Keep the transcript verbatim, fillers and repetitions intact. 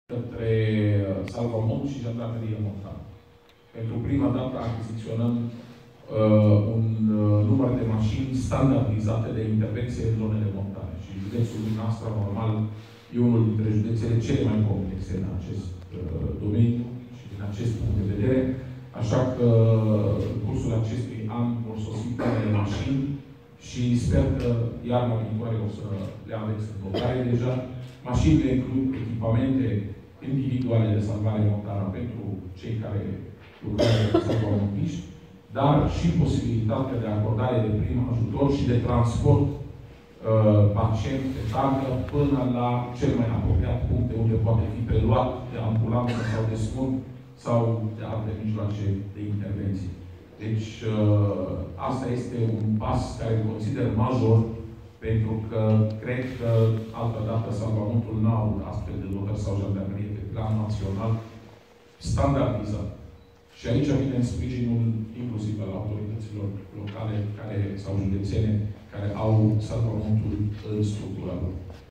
către Salvamont și Jandarmerie Montană. Pentru prima dată achiziționăm uh, un uh, număr de mașini standardizate de intervenție în zonele montane. Și județul dumneavoastră, normal, e unul dintre județele cele mai complexe în acest uh, domeniu și din acest punct de vedere. Așa că în cursul acestui an vor sosi primele mașini și sper că iarna viitoare o să le aveți în blocare deja. Mașinile includ echipamente individuale de salvare montană pentru cei care lucrează cu salvamontiști, dar și posibilitatea de acordare de prim ajutor și de transport uh, pacient pe tancă până la cel mai apropiat punct de unde poate fi preluat de ambulanță sau de smurt sau de alte mijloace de intervenție. Deci, uh, asta este un pas care îl consider major, pentru că cred că altă dată Salvamontul n-a avut astfel de dotări sau jandarmerie pe plan național standardizat. Și aici vine în sprijinul inclusiv al autorităților locale care, sau județene care au Salvamontul în structura lor.